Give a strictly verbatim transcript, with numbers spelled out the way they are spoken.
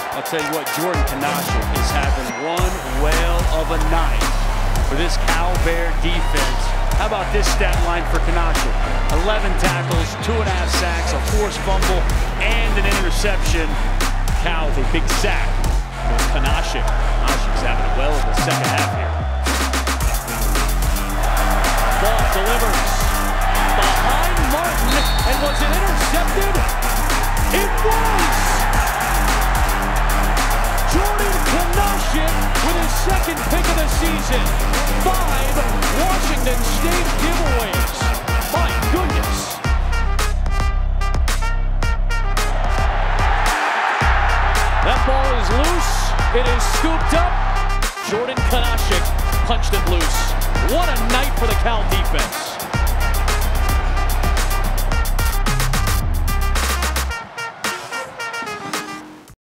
I'll tell you what, Jordan Kunaszyk is having one whale of a night for this Cal Bear defense. How about this stat line for Kunaszyk? eleven tackles, two and a half sacks, a forced fumble, and an interception. Cal with a big sack for Kunaszyk. Kunaszyk's having a whale of the second half here. Ball delivers behind Martin, and was it intercepted? It was! Jordan Kunaszyk with his second pick of the season. Five Washington State giveaways. My goodness. That ball is loose. It is scooped up. Jordan Kunaszyk punched it loose. What a night for the Cal defense.